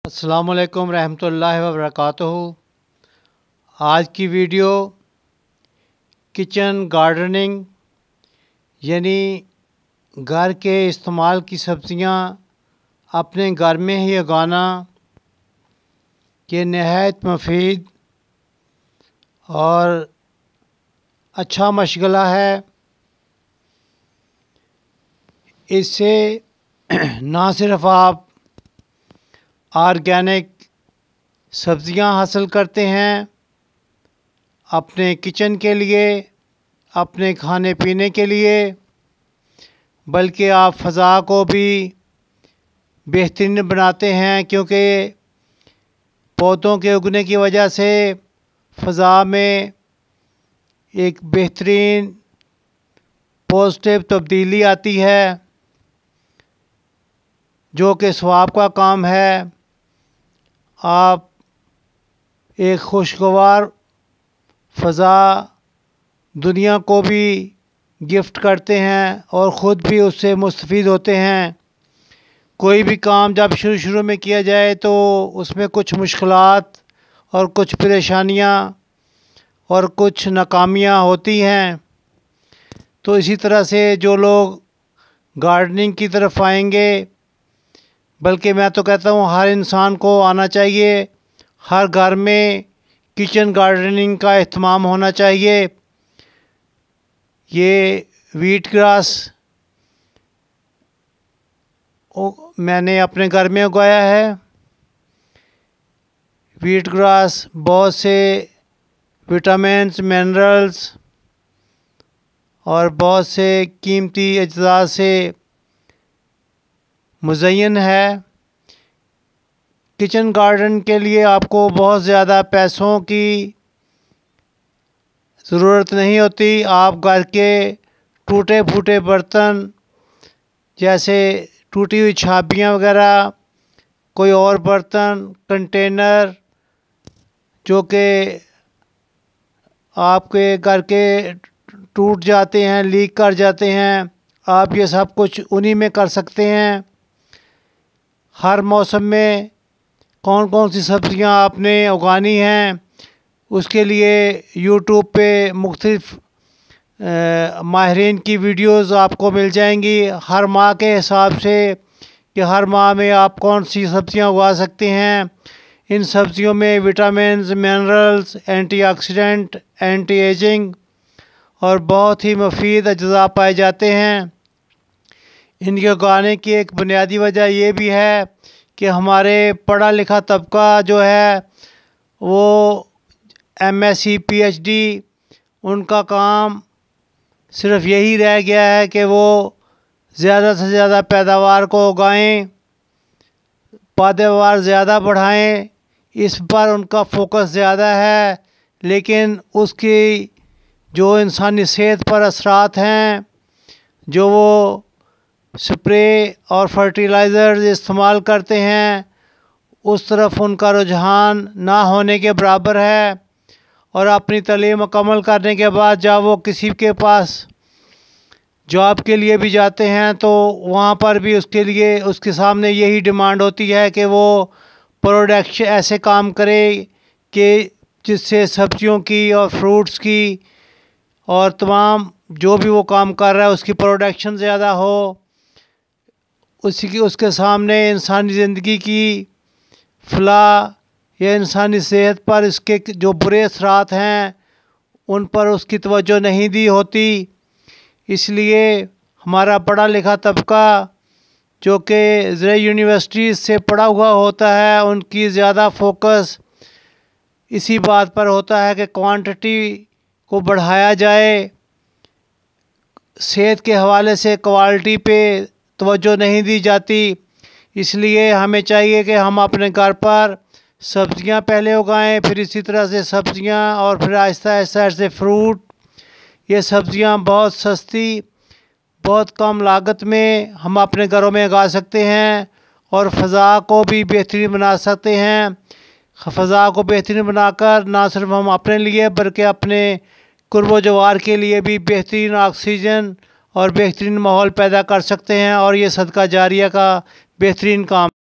السلام علیکم رحمۃ اللہ وبرکاتہ۔ آج کی ویڈیو کچن گارڈننگ یعنی گھر کے استعمال کی سبزیاں اپنے گھر میں ہی اگانا یہ نہایت مفید اور اچھا مشغلہ ہے۔ اس سے نہ صرف آپ آرگینک سبزیاں حاصل کرتے ہیں اپنے کچن کے لیے، اپنے کھانے پینے کے لیے، بلکہ آپ فضا کو بھی بہترین بناتے ہیں، کیونکہ پودوں کے اگنے کی وجہ سے فضا میں ایک بہترین پازیٹیو تبدیلی آتی ہے جو کہ ثواب کا کام ہے۔ آپ ایک خوشگوار فضا دنیا کو بھی گفٹ کرتے ہیں اور خود بھی اس سے مستفید ہوتے ہیں۔ کوئی بھی کام جب شروع میں کیا جائے تو اس میں کچھ مشکلات اور کچھ پریشانیاں اور کچھ ناکامیاں ہوتی ہیں، تو اسی طرح سے جو لوگ گارڈننگ کی طرف آئیں گے، بلکہ میں تو کہتا ہوں ہر انسان کو آنا چاہیے، ہر گھر میں کچن گارڈننگ کا اہتمام ہونا چاہیے۔ یہ ویٹ گراس میں نے اپنے گھر میں اگایا ہے۔ ویٹ گراس بہت سے وٹامنس، منرلز اور بہت سے قیمتی اجزاء سے مزین ہے۔ کچن گارڈن کے لیے آپ کو بہت زیادہ پیسوں کی ضرورت نہیں ہوتی۔ آپ گھر کے ٹوٹے پھوٹے برتن جیسے ٹوٹی ہوئی چھابیاں وغیرہ، کوئی اور برتن، کنٹینر جو کہ آپ کے گھر کے ٹوٹ جاتے ہیں، لیک کر جاتے ہیں، آپ یہ سب کچھ انہی میں کر سکتے ہیں۔ ہر موسم میں کون کون سی سبزیاں آپ نے اگانی ہیں، اس کے لیے یوٹیوب پہ مختلف ماہرین کی ویڈیوز آپ کو مل جائیں گی، ہر ماہ کے حساب سے کہ ہر ماہ میں آپ کون سی سبزیاں اگا سکتے ہیں۔ ان سبزیوں میں vitamins, minerals, antioxidant, anti ageing اور بہت ہی مفید اجزاء پائے جاتے ہیں۔ ان کے اگانے کی ایک بنیادی وجہ یہ بھی ہے کہ ہمارے پڑھا لکھا طبقہ جو ہے وہ M S C, P H D, ان کا کام صرف یہی رہ گیا ہے کہ وہ زیادہ سے زیادہ پیداوار کو اگائیں، پیداوار زیادہ بڑھائیں، اس پر ان کا فوکس زیادہ ہے، لیکن اس کی جو انسانی صحت پر اثرات ہیں، جو وہ سپرے اور فرٹیلائزرز استعمال کرتے ہیں، اس طرف ان کا رجحان نہ ہونے کے برابر ہے۔ اور اپنی تعلیم مکمل کرنے کے بعد جب وہ کسی کے پاس جاب کے لیے بھی جاتے ہیں تو وہاں پر بھی اس کے سامنے یہی ڈیمانڈ ہوتی ہے کہ وہ پروڈکشن ایسے کام کرے کہ جس سے سبزیوں کی اور فروٹس کی اور تمام جو بھی وہ کام کر رہا ہے اس کی پروڈکشن زیادہ ہو۔ اس کے سامنے انسانی زندگی کی فلاح یا انسانی صحت پر اس کے جو برے اثرات ہیں ان پر اس کی توجہ نہیں دی ہوتی۔ اس لیے ہمارا پڑھا لکھا طبقہ جو کہ زرعی یونیورسٹیز سے پڑھا ہوا ہوتا ہے، ان کی زیادہ فوکس اسی بات پر ہوتا ہے کہ کوانٹٹی کو بڑھایا جائے، صحت کے حوالے سے کوالٹی پہ توجہ نہیں دی جاتی۔ اس لیے ہمیں چاہیے کہ ہم اپنے گھر پر سبزیاں پہلے اگائیں، پھر اسی طرح سے سبزیاں اور پھر آہستہ آہستہ ایسے فروٹ۔ یہ سبزیاں بہت سستی، بہت کم لاگت میں ہم اپنے گھروں میں اگا سکتے ہیں اور فضا کو بھی بہترین بنا سکتے ہیں۔ فضا کو بہترین بنا کر نہ صرف ہم اپنے لیے بلکہ اپنے قرب و جوار کے لیے بھی بہترین آکسیجن اور بہترین ماحول پیدا کر سکتے ہیں، اور یہ صدقہ جاریہ کا بہترین کام